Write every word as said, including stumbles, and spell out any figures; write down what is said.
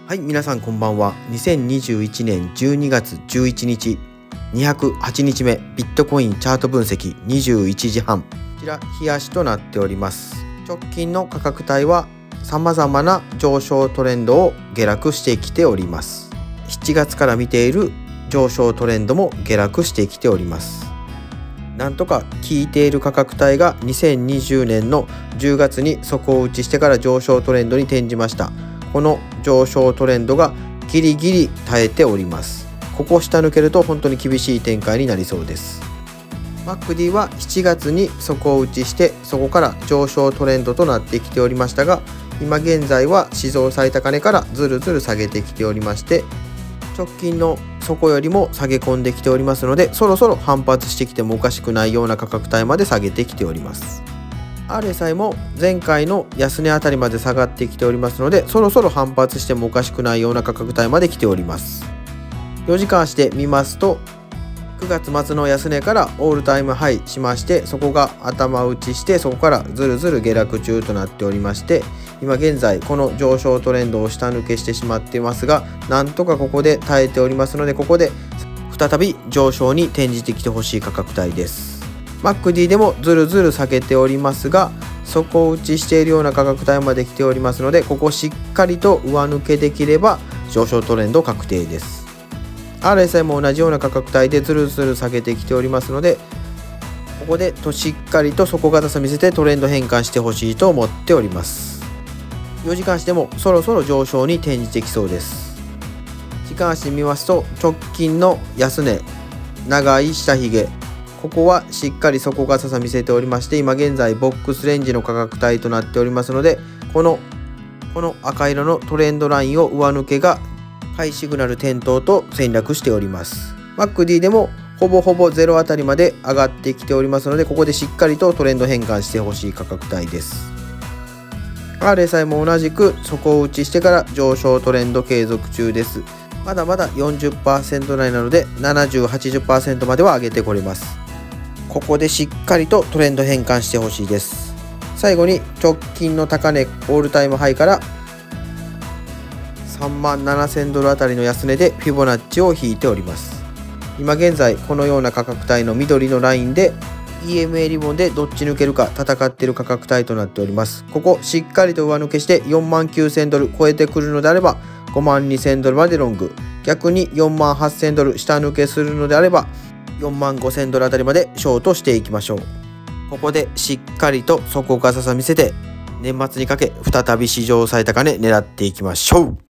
はい、皆さんこんばんは。にせんにじゅういちねんじゅうにがつじゅういちにちにひゃくはちにちめビットコインチャート分析にじゅういちじはん、こちら日足となっております。直近の価格帯は様々な上昇トレンドを下落してきております。しちがつから見ている上昇トレンドも下落してきております。なんとか効いている価格帯がにせんにじゅうねんのじゅうがつに底を打ちしてから上昇トレンドに転じました。この上昇トレンドがギリギリ耐えております。ここを下抜けると本当に厳しい展開になりそうです。マックディ はしちがつに底を打ちしてそこから上昇トレンドとなってきておりましたが、今現在は史上最高値からずるずる下げてきておりまして、直近の底よりも下げ込んできておりますので、そろそろ反発してきてもおかしくないような価格帯まで下げてきております。アールエスアイ も前回の安値あたりまで下がってきておりますので、そろそろ反発してもおかしくないような価格帯まで来ております。よじかん足で見ますと、くがつまつの安値からオールタイムハイしまして、そこが頭打ちしてそこからずるずる下落中となっておりまして、今現在この上昇トレンドを下抜けしてしまっていますが、なんとかここで耐えておりますので、ここで再び上昇に転じてきてほしい価格帯です。マックディ でもずるずる下げておりますが、底打ちしているような価格帯まで来ておりますので、ここしっかりと上抜けできれば上昇トレンド確定です。アールエスアイ も同じような価格帯でずるずる下げてきておりますので、ここでとしっかりと底堅さ見せてトレンド変換してほしいと思っております。よじかん足でもそろそろ上昇に転じてきそうです。時間足で見ますと、直近の安値、長い下髭、ここはしっかり底堅さ見せておりまして、今現在ボックスレンジの価格帯となっておりますので、このこの赤色のトレンドラインを上抜けが買いシグナル点灯と戦略しております。マックディ でもほぼほぼゼロあたりまで上がってきておりますので、ここでしっかりとトレンド変換してほしい価格帯です。アールエスアイ も同じく底打ちしてから上昇トレンド継続中です。まだまだ よんじゅっパーセント 台なので ななじゅう、はちじゅっパーセント までは上げてこれます。ここでしっかりとトレンド変換してほしいです。最後に直近の高値オールタイムハイからさんまんななせんドルあたりの安値でフィボナッチを引いております。今現在このような価格帯の緑のラインで イーエムエー リボンでどっち抜けるか戦っている価格帯となっております。ここしっかりと上抜けしてよんまんきゅうせんドル超えてくるのであればごまんにせんドルまでロング、逆によんまんはっせんドル下抜けするのであればよんまんごせんドルあたりまでショートしていきましょう。ここでしっかりと底堅さ見せて年末にかけ再び史上最高値狙っていきましょう。